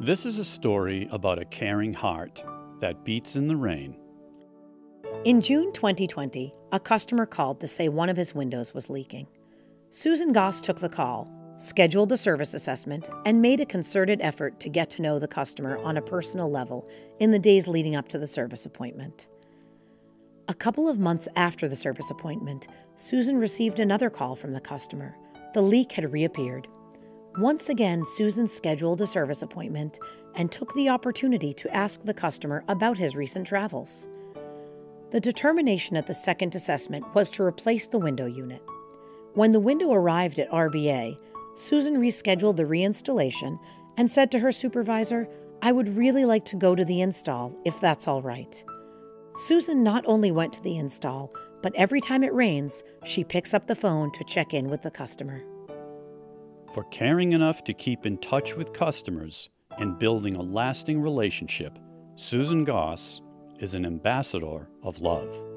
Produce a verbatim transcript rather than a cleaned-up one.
This is a story about a caring heart that beats in the rain. In June twenty twenty, a customer called to say one of his windows was leaking. Susan Goss took the call, scheduled a service assessment, and made a concerted effort to get to know the customer on a personal level in the days leading up to the service appointment. A couple of months after the service appointment, Susan received another call from the customer. The leak had reappeared. Once again, Susan scheduled a service appointment and took the opportunity to ask the customer about his recent travels. The determination at the second assessment was to replace the window unit. When the window arrived at R B A, Susan rescheduled the reinstallation and said to her supervisor, "I would really like to go to the install, if that's all right." Susan not only went to the install, but every time it rains, she picks up the phone to check in with the customer. For caring enough to keep in touch with customers and building a lasting relationship, Susan Goss is an ambassador of love.